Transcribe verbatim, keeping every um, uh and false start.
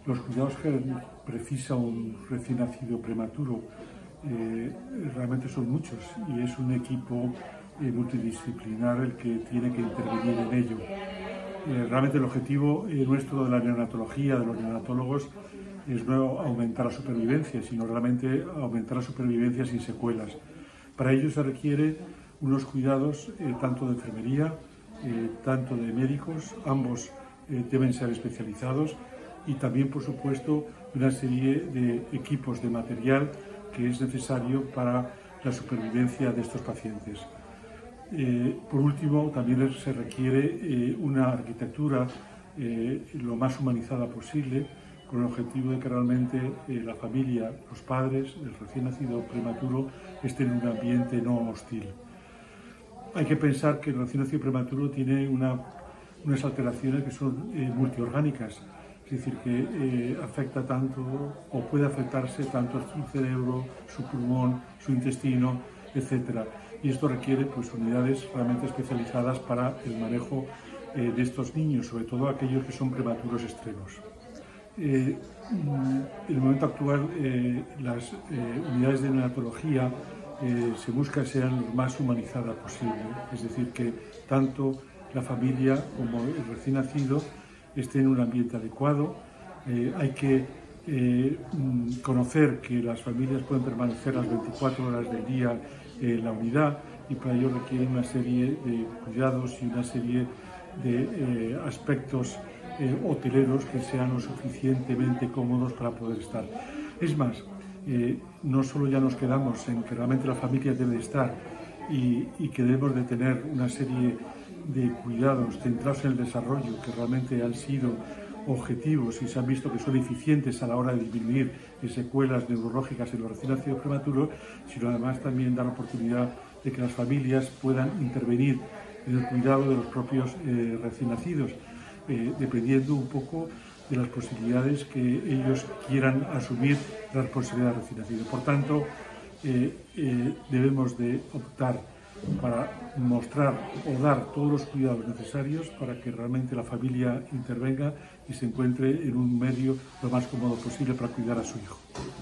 Los cuidados que precisa un recién nacido prematuro eh, realmente son muchos y es un equipo eh, multidisciplinar el que tiene que intervenir en ello. Eh, realmente el objetivo eh, nuestro de la neonatología, de los neonatólogos, es no aumentar la supervivencia, sino realmente aumentar la supervivencia sin secuelas. Para ello se requiere unos cuidados eh, tanto de enfermería, eh, tanto de médicos, ambos eh, deben ser especializados, y también, por supuesto, una serie de equipos de material que es necesario para la supervivencia de estos pacientes. Eh, por último, también se requiere eh, una arquitectura eh, lo más humanizada posible, con el objetivo de que realmente eh, la familia, los padres, el recién nacido prematuro, estén en un ambiente no hostil. Hay que pensar que el recién nacido prematuro tiene una, unas alteraciones que son eh, multiorgánicas, es decir, que eh, afecta tanto o puede afectarse tanto su cerebro, su pulmón, su intestino, etcétera. Y esto requiere pues, unidades realmente especializadas para el manejo eh, de estos niños, sobre todo aquellos que son prematuros extremos. Eh, en el momento actual, eh, las eh, unidades de neonatología eh, se busca que sean lo más humanizadas posible, es decir, que tanto la familia como el recién nacido esté en un ambiente adecuado. Eh, hay que eh, conocer que las familias pueden permanecer las veinticuatro horas del día en la unidad y para ello requieren una serie de cuidados y una serie de eh, aspectos eh, hoteleros que sean lo suficientemente cómodos para poder estar. Es más, eh, no solo ya nos quedamos en que realmente la familia debe estar y, y que debemos de tener una serie de cuidados centrados en el desarrollo que realmente han sido objetivos y se han visto que son eficientes a la hora de disminuir secuelas neurológicas en los recién nacidos prematuros, sino además también dar la oportunidad de que las familias puedan intervenir en el cuidado de los propios eh, recién nacidos, eh, dependiendo un poco de las posibilidades que ellos quieran asumir la responsabilidad del recién nacido. Por tanto, eh, eh, debemos de optar para mostrar o dar todos los cuidados necesarios para que realmente la familia intervenga y se encuentre en un medio lo más cómodo posible para cuidar a su hijo.